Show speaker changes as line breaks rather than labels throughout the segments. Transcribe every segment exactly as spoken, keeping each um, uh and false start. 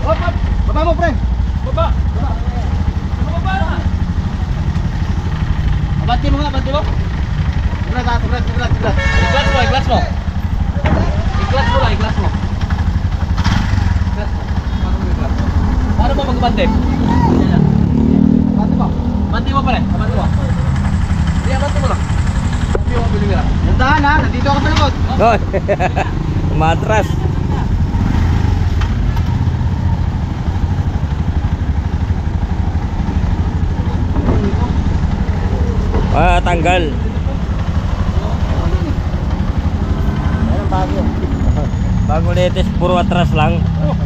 Hop, hop. Baba mo, pre. Baba. Baba. Baba na. Abante mo nga, abante mo. Tuglas, ha, tuglas, tuglas, tuglas. I-glass mo, i-glass mo. I-glass mo lang, i-glass mo. I-glass mo. Paano mo i-glass? Paano mo mag-abante? Abante mo. Abante mo pare, abante mo. Hindi, abante mo lang. Abante mo, biling lang. Nandahan ha, nandito ako sa likod.
Hoy. Matras. Ah, tanggal.
Ayan, bago.
Bago latest, puro atras lang.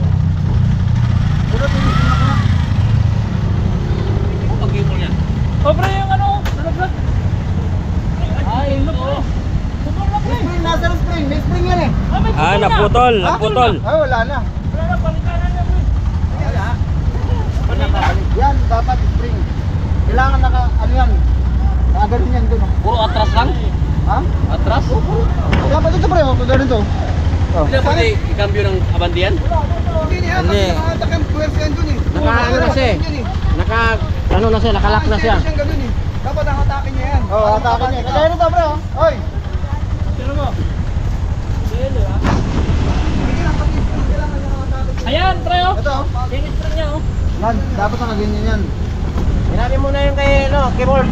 Oh, pre, yung ano, nalaglag. Ay, ilo pre. Putol na pre. Spring, nasa na spring. May spring yan eh.
Ah, naputol, naputol.
Ay, wala na. Wala na, palikanan na pre. Wala. Wala. Yan, dapat spring. Kailangan naka, ano yan. Nakagaling yan doon.
Puro atras lang?
Ha?
Atras?
Dapat ito pre, kung gano'n ito.
Hindi na pwede ikambyo ng abandiyan?
Hindi niya, kasi nakahatak yung pwersa yan doon eh.
Naka, ano na siya eh. Naka, ano na siya, nakalak na siya.
Dapat hatakin niya yan. Oo, hatakin niya. Kaya nito pre, oh. Hoy! Sino mo?
Ayan, pre oh!
Ito,
Yung string niya oh.
yan, dapat nakaganyan yan.
Hinapin mo na yung kay, ano, keyboard.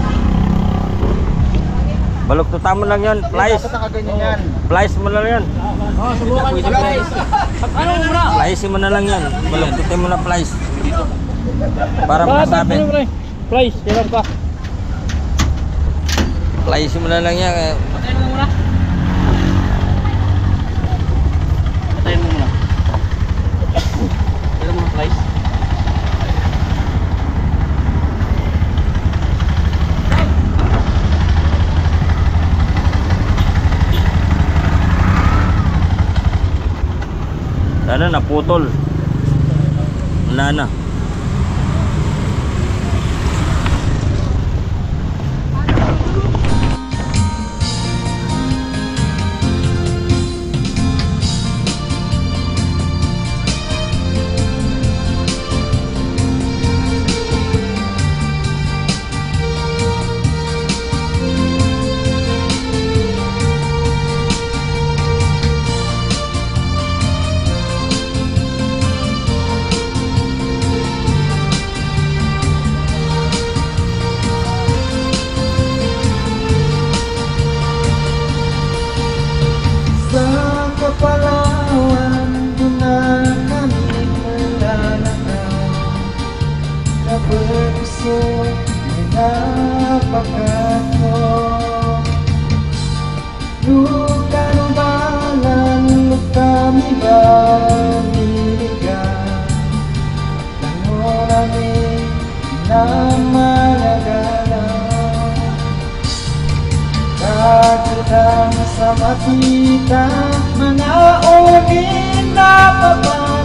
Baluktutan mo lang yun, flies.
Dapat nakaganyan yan.
Flies mo lang yun.
Oh, subukan niyo sa guys. Ano bro?
Flies mo na lang yun. Baluktutin mo na flies. Para makasabi.
Flies, hirap ka.
Flies mo na lang yan.
Patayin mo muna. Patayin mo muna. Patayin mo muna flies.
Ano, naputol. Wala na.
Palawan, doon na kami malalakad. Napuso, may napakato. Lukanubalan, lukami ba miligan? Tanong namin na malagalang. Kagutang sa matita, mga unin na papan.